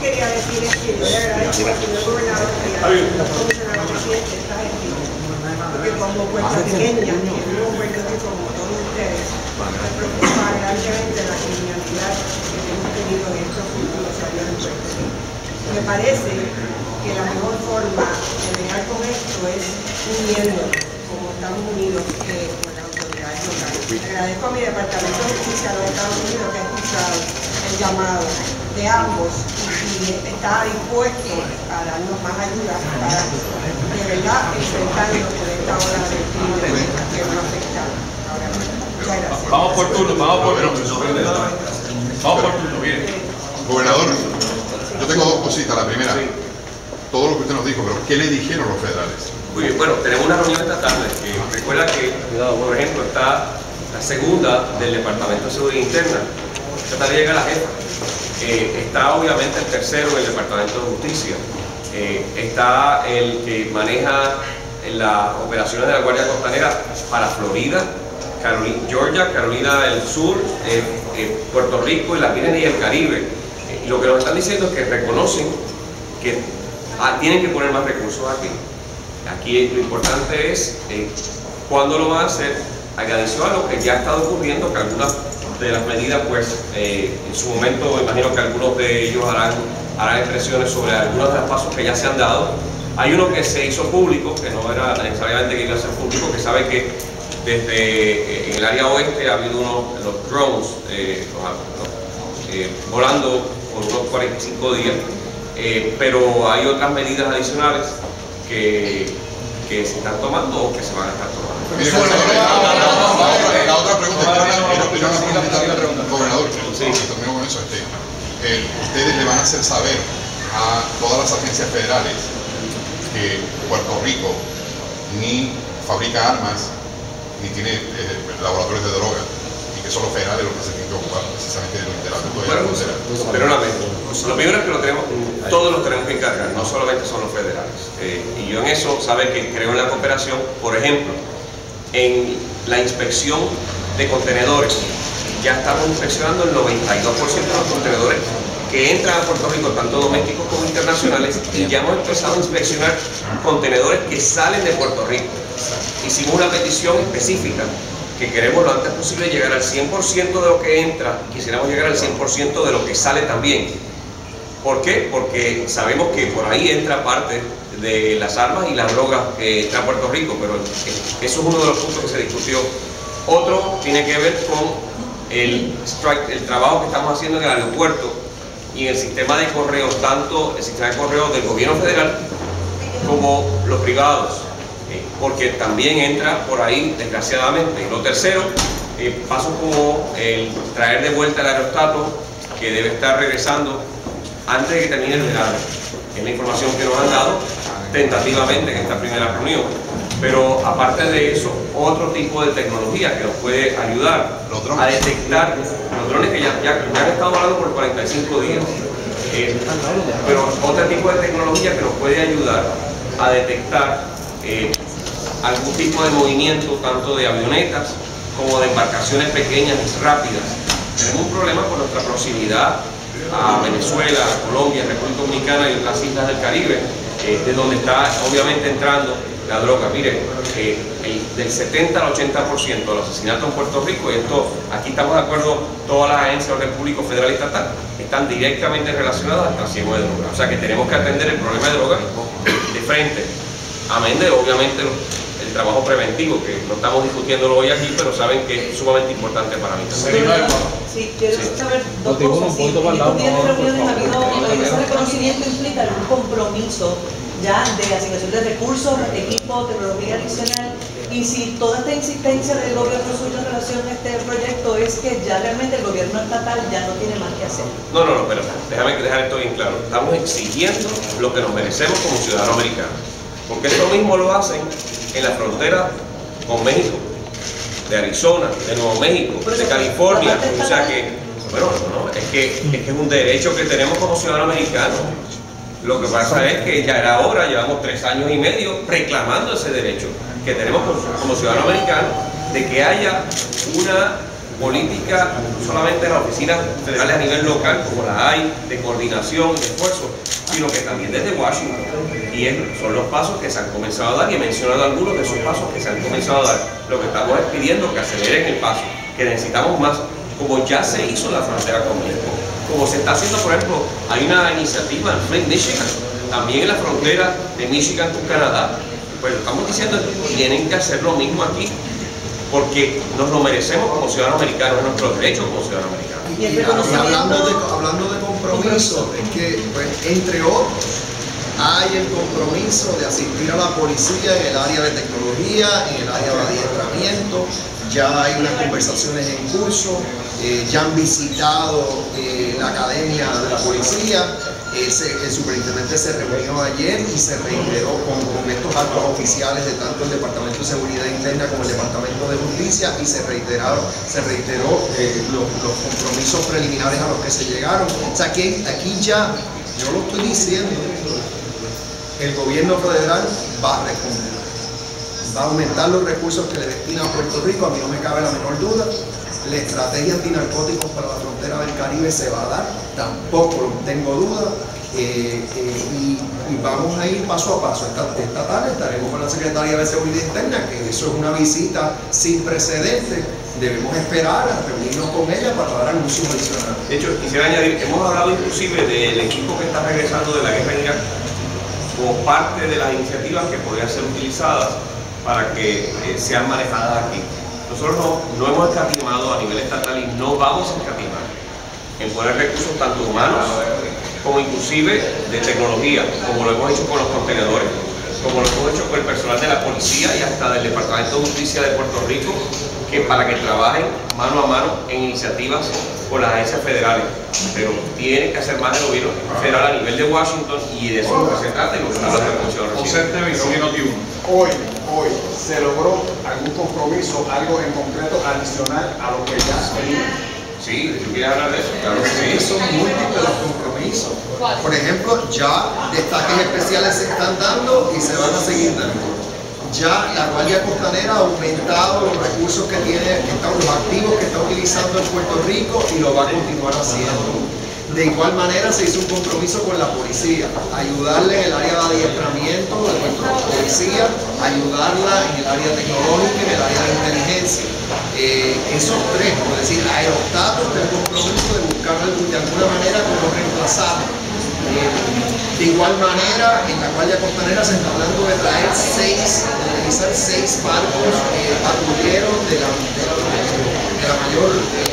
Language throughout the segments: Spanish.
quería decir es que yo le agradezco al señor gobernador y al comisionado presidente esta gestión, porque como puertorriqueña, y vivo en Puerto Rico como todos ustedes, me preocupa grandemente la criminalidad que hemos tenido en estos últimos años en Puerto Rico. Me parece que la mejor forma de bregar con esto es uniéndonos, como estamos unidos con las autoridades locales. Agradezco a mi Departamento de Justicia de los Estados Unidos que ha escuchado el llamado de ambos y está dispuesto a darnos más ayuda para de verdad enfrentarnos con esta ola de crimen que nos afecta ahora mismo. Muchas gracias. Vamos por turno, bien. Gobernador, yo tengo dos cositas. La primera, todo lo que usted nos dijo, pero ¿qué le dijeron los federales? Muy bien, bueno, tenemos una reunión esta tarde. Recuerda que, por ejemplo, está la segunda del Departamento de Seguridad Interna. Esta tarde llega la jefa. Está obviamente el tercero del Departamento de Justicia. Está el que maneja las operaciones de la Guardia Costanera para Florida, Georgia, Carolina del Sur, Puerto Rico y las Vírgenes y el Caribe. Lo que nos están diciendo es que reconocen que tienen que poner más recursos aquí. Aquí lo importante es cuándo lo van a hacer, adicional a lo que ya ha estado ocurriendo, que algunas de las medidas, pues, en su momento, imagino que algunos de ellos harán expresiones sobre algunos de los pasos que ya se han dado. Hay uno que se hizo público, que no era necesariamente que iba a ser público, que sabe que desde en el área oeste ha habido los drones volando por unos 45 días, pero hay otras medidas adicionales que se están tomando o que se van a estar tomando. Mire, la otra pregunta, gobernador, termino con eso. Ustedes le van a hacer saber a todas las agencias federales que Puerto Rico ni fabrica armas ni tiene laboratorios de droga, y que son los federales los que se tienen que ocupar precisamente del asunto de la frontera. Perdóname, lo primero es que todos los tenemos que encargar, no solamente son los federales. Y yo en eso, sabe que creo en la cooperación. Por ejemplo, en la inspección de contenedores, ya estamos inspeccionando el 92% de los contenedores que entran a Puerto Rico, tanto domésticos como internacionales, y ya hemos empezado a inspeccionar contenedores que salen de Puerto Rico. Hicimos una petición específica que queremos lo antes posible llegar al 100% de lo que entra, quisiéramos llegar al 100% de lo que sale también. ¿Por qué? Porque sabemos que por ahí entra parte de las armas y las drogas que entra a Puerto Rico, pero eso es uno de los puntos que se discutió. Otro tiene que ver con el trabajo que estamos haciendo en el aeropuerto y en el sistema de correos, tanto el sistema de correos del gobierno federal como los privados, porque también entra por ahí, desgraciadamente. Y lo tercero, pasos como el traer de vuelta el aerostato, que debe estar regresando antes de que termine el verano. Es la información que nos han dado tentativamente en esta primera reunión. Pero aparte de eso, otro tipo de tecnología que nos puede ayudar a detectar los drones que ya han estado volando por 45 días. Pero otro tipo de tecnología que nos puede ayudar a detectar algún tipo de movimiento, tanto de avionetas como de embarcaciones pequeñas y rápidas. Tenemos un problema con nuestra proximidad a Venezuela, a Colombia, República Dominicana y otras islas del Caribe, de donde está obviamente entrando la droga. Mire, del 70 al 80% de los asesinatos en Puerto Rico, y esto aquí estamos de acuerdo, todas las agencias del público federal y estatal están directamente relacionadas al trasiego de droga. O sea que tenemos que atender el problema de droga de frente, amén de obviamente el trabajo preventivo, que no estamos discutiéndolo hoy aquí, pero saben que es sumamente importante para mí. Sí, quiero saber dos cosas. Si en estos días de reuniones ha habido, ese reconocimiento implica algún compromiso ya de asignación de recursos, equipo, tecnología adicional, y si toda esta insistencia del gobierno suyo en relación a este proyecto es que ya realmente el gobierno estatal ya no tiene más que hacer. No, pero déjame dejar esto bien claro. Estamos exigiendo lo que nos merecemos como ciudadanos americanos, porque esto mismo lo hacen en la frontera con México, de Arizona, de Nuevo México, de California. O sea que, bueno, es que es un derecho que tenemos como ciudadanos americanos. Lo que pasa es que ya era hora, llevamos 3 años y medio reclamando ese derecho que tenemos como ciudadanos americanos, de que haya una política, no solamente en las oficinas federales a nivel local, como la hay, de coordinación y de esfuerzo, sino que también desde Washington. Y son los pasos que se han comenzado a dar, y he mencionado algunos de esos pasos que se han comenzado a dar. Lo que estamos es pidiendo que aceleren el paso, que necesitamos más, como ya se hizo en la frontera con México, como se está haciendo, por ejemplo, hay una iniciativa en Flint, Michigan, también en la frontera de Michigan con Canadá. Pues estamos diciendo que tienen que hacer lo mismo aquí, porque nos lo merecemos como ciudadanos americanos, es nuestro derecho como ciudadanos americanos. Y hablando de compromiso, es que, pues, entre otros, hay el compromiso de asistir a la policía en el área de tecnología, en el área de adiestramiento. Ya hay unas conversaciones en curso, ya han visitado la academia de la policía. El superintendente se reunió ayer y se reiteró con estos altos oficiales de tanto el Departamento de Seguridad Interna como el Departamento de Justicia, y se reiteró los compromisos preliminares a los que se llegaron. O sea, que aquí ya, yo lo estoy diciendo, el gobierno federal va a responder, va a aumentar los recursos que le destina a Puerto Rico, a mí no me cabe la menor duda. La estrategia antinarcóticos para la frontera del Caribe se va a dar, tampoco tengo duda, y vamos a ir paso a paso. Esta tarde estaremos con la Secretaría de Seguridad Interna, que eso es una visita sin precedentes. Debemos esperar a reunirnos con ella para dar anuncios adicionales. De hecho, quisiera añadir, hemos hablado inclusive del equipo que está regresando de la guerra en Irak como parte de las iniciativas que podrían ser utilizadas para que sean manejadas aquí. Nosotros no hemos escatimado a nivel estatal y no vamos a escatimar en poner recursos tanto humanos como inclusive de tecnología, como lo hemos hecho con los contenedores, como lo hemos hecho con el personal de la policía y hasta del Departamento de Justicia de Puerto Rico, que para que trabajen mano a mano en iniciativas con las agencias federales. Pero tiene que hacer más el gobierno federal a nivel de Washington, y de eso es lo que se trata, y lo que está la Comisión reciente. Hoy se logró algún compromiso, algo en concreto adicional a lo que ya se hizo. Sí, ¿tú quieres hablar de eso? Claro que sí. Son múltiples los compromisos. Por ejemplo, ya destaques especiales se están dando y se van a seguir dando. Ya la Guardia Costanera ha aumentado los recursos que tiene, los activos que está utilizando en Puerto Rico, y lo va a continuar haciendo. De igual manera se hizo un compromiso con la policía, ayudarle en el área de adiestramiento de nuestra policía, ayudarla en el área tecnológica, en el área de inteligencia. Esos tres, como decir, Aerostatus, el compromiso de buscar de alguna manera cómo reemplazar. De igual manera, en la Guardia Costanera se está hablando de traer utilizar 6 barcos patrulleros de la mayor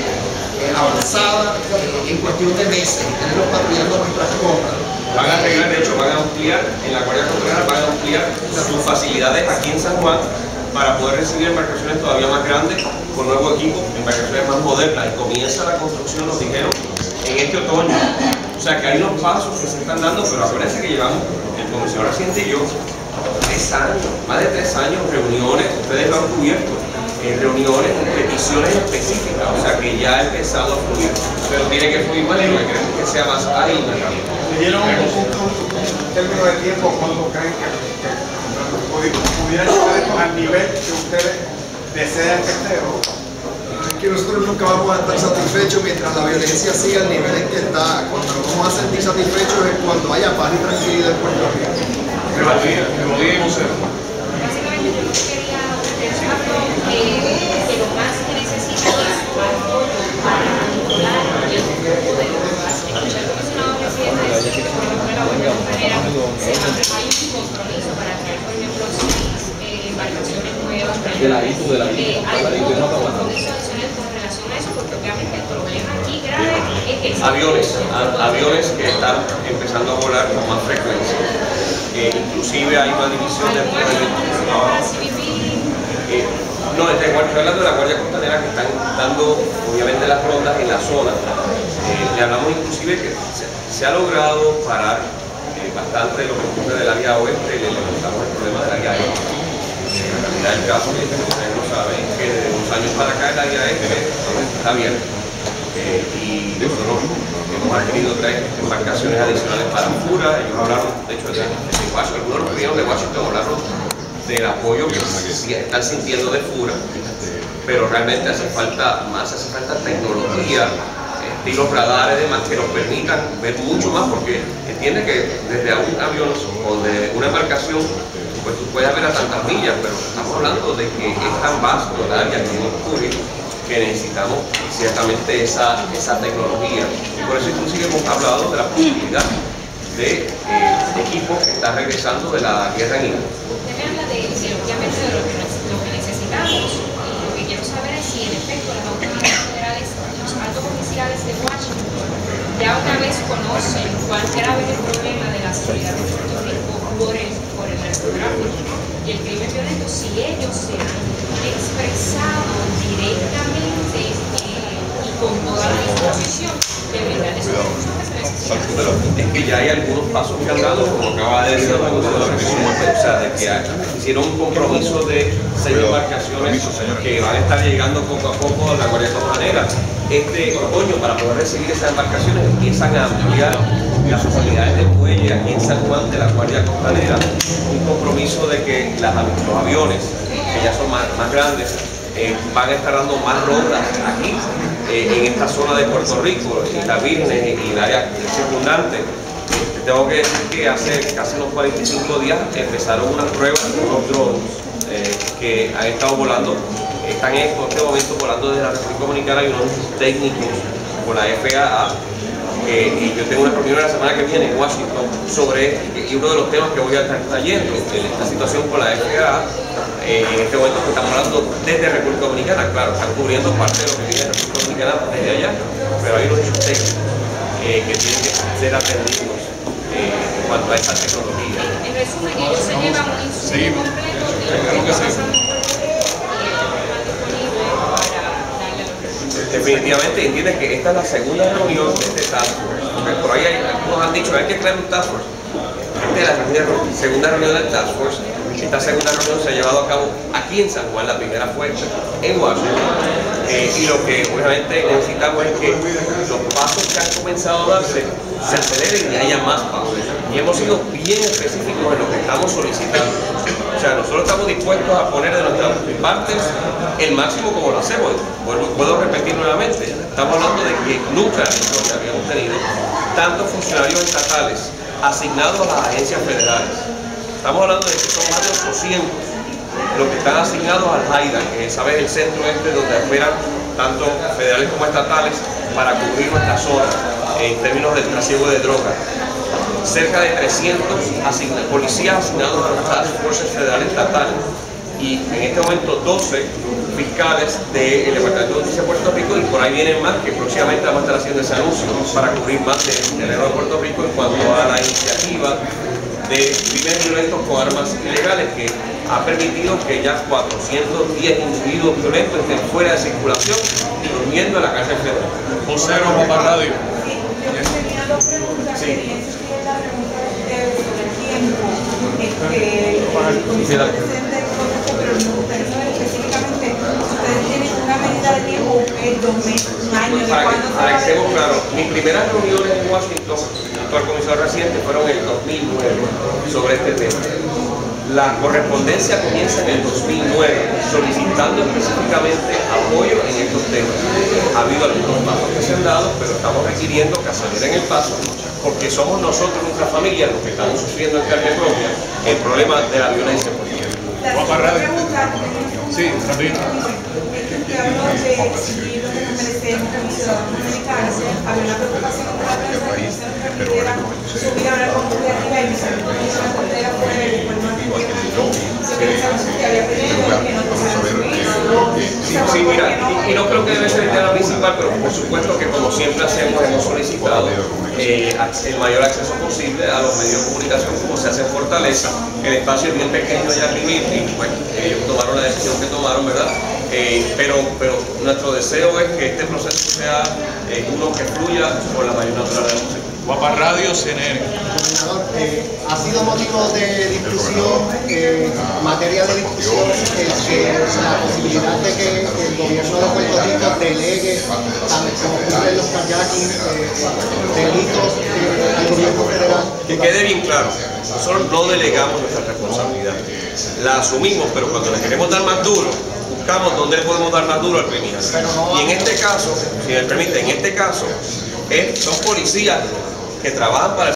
avanzada en cuestión de meses, tenerlos patrullando nuestras costas. Van a arreglar, de hecho, van a ampliar, en la Guardia Costanera van a ampliar sus facilidades aquí en San Juan para poder recibir embarcaciones todavía más grandes, con nuevo equipo, embarcaciones más modernas, y comienza la construcción, nos dijeron, en este otoño. O sea que hay unos pasos que se están dando, pero acuérdense que llevamos, el comisionado reciente y yo, 3 años, más de 3 años, reuniones, ustedes lo han cubierto, reuniones, peticiones específicas, o sea que ya ha empezado a fluir, pero tiene que fluir más, y lo que queremos que sea más ágil, más rápido. ¿Me dieron un término de tiempo cuando creen que pudieran llegar esto al nivel que ustedes desean que esté? Que nosotros nunca vamos a estar satisfechos mientras la violencia siga al nivel en que está. Cuando nos vamos a sentir satisfechos es cuando haya paz y tranquilidad en Puerto Rico. Básicamente yo quería que lo más que necesita es apoyo para controlar el flujo de drogas. Escuché al comisionado presidente decir que, por ejemplo, la Guardia Costanera hay un compromiso para traer, por ejemplo, 6 embarcaciones nuevas. Hay un compromiso adicional con relación a eso, porque obviamente el problema aquí grave es que aviones que están empezando a volar con más frecuencia. Inclusive hay una división de no, estoy hablando de la Guardia Costanera, que están dando obviamente las rondas en la zona. Le hablamos inclusive que se ha logrado parar bastante lo que ocurre del área oeste, y le levantamos el problema del área este. La realidad del caso, que ustedes lo saben, que desde unos años para acá el área este está abierto. Y nosotros hemos adquirido 3 embarcaciones adicionales para Fura. Ellos hablaron, de hecho, de Washington, algunos de los gobiernos de Washington hablaron del apoyo que están sintiendo de Fura, pero realmente hace falta tecnología, estilos radares y demás que nos permitan ver mucho más, porque entiende que desde un avión o de una embarcación pues tú puedes ver a tantas millas, pero estamos hablando de que es tan vasto el área que nos cubre que necesitamos ciertamente esa tecnología. Y por eso inclusive hemos hablado de la posibilidad de equipo que está regresando de la guerra en Irak. Usted me habla obviamente de lo que necesitamos, y lo que quiero saber es si en efecto las autoridades federales, los altos oficiales de Washington, ya una vez conocen cuál era el problema de la seguridad de Puerto Rico por el narcotráfico y el crimen violento, si ellos se han expresado directamente y con toda la disposición de brindar esos recursos que se necesitan. Es que ya hay algunos pasos que han dado, como acaba de decir la gobernadora, o sea, de que hicieron un compromiso de 6 embarcaciones que van a estar llegando poco a poco a la Guardia Costanera. Este otoño, para poder recibir esas embarcaciones, empiezan a ampliar las unidades de muelle aquí en San Juan de la Guardia Costanera. Un compromiso de que los aviones, que ya son más grandes, van a estar dando más rondas aquí, en esta zona de Puerto Rico, en Islas Vírgenes y el área circundante. Tengo que decir que hace casi unos 45 días empezaron unas pruebas con unos drones que han estado volando, están en este momento volando desde la República Dominicana, y unos técnicos con la FAA. Y yo tengo una reunión la semana que viene en Washington sobre y uno de los temas que voy a estar trayendo en esta situación con la FAA. En este momento que estamos hablando desde República Dominicana, claro, están cubriendo parte de lo que viene de República Dominicana desde allá, pero hay unos hechos técnicos que tienen que ser atendidos en cuanto a esta tecnología. En resumen, ellos se llevan un insumo completo de lo que está pasando en Puerto Rico y están disponibles para darle a los recursos. Definitivamente entiende que esta es la segunda reunión de este task force, porque por ahí algunos han dicho hay que crear un task force. Esta es la segunda reunión del task force. Esta segunda reunión se ha llevado a cabo aquí en San Juan, la primera fue en Washington, y lo que obviamente necesitamos es que los pasos que han comenzado a darse se aceleren y haya más pasos. Y hemos sido bien específicos en lo que estamos solicitando. O sea, nosotros estamos dispuestos a poner de nuestras partes el máximo como lo hacemos. Puedo repetir nuevamente, estamos hablando de que nunca habíamos tenido tantos funcionarios estatales asignados a las agencias federales. Estamos hablando de que son más de 800 los que están asignados al HIDA, que es el centro donde operan tanto federales como estatales para cubrir nuestra zona en términos del trasiego de drogas. Cerca de 300 policías asignados a las task forces federales estatales, y en este momento 12 fiscales del Departamento de Justicia de Puerto Rico, y por ahí vienen más que próximamente vamos a estar haciendo ese anuncio para cubrir más del terreno de Puerto Rico en cuanto a la iniciativa de crímenes violentos con armas ilegales, que ha permitido que ya 410 individuos violentos estén fuera de circulación y durmiendo en la cárcel federal. José Roma para Radio. Tenía dos preguntas. Sí. La pregunta de ustedes sobre el tiempo. El comisionado presidente del Consejo, pero me gustaría saber específicamente si ustedes tienen una medida de tiempo, un 2 meses, un año, de cuándo se va Para a que estemos claros, mis primeras reuniones en Washington junto al comisionado residente fueron en el 2009 sobre este tema. La correspondencia comienza en el 2009 solicitando específicamente apoyo en estos temas. Ha habido algunos pasos que se han dado, pero estamos requiriendo que aceleren el paso, porque somos nosotros, nuestra familia, los que estamos sufriendo en carne propia el problema de la violencia política. La segunda pregunta, Sí, rapidito. que habló de si los que nos merecemos como ciudadanos americanos, había una preocupación entre la prensa que no se nos permitiera subir a hablar con usted arriba y se nos pusiera la frontera fuera y después no atendieron aquí. Se pensamos que había pedido que no Sí, mira, y no creo que debe ser el tema principal, pero por supuesto que como siempre hacemos, hemos solicitado el mayor acceso posible a los medios de comunicación, como se hace en Fortaleza. El espacio es bien pequeño allá arriba y pues, ellos tomaron la decisión que tomaron, ¿verdad? Pero nuestro deseo es que este proceso sea uno que fluya con la mayor naturalidad posible. Guapa Radio, CNN. Gobernador, ha sido motivo de discusión, materia de discusión, la posibilidad de que el gobierno de Puerto Rico delegue, como ocurre en los kayaking, delitos al gobierno federal. Que quede bien claro, nosotros no delegamos nuestra responsabilidad, la asumimos, pero cuando le queremos dar más duro, buscamos dónde le podemos dar más duro al criminal. Y en este caso, si me permite, en este caso, son policías que trabajan para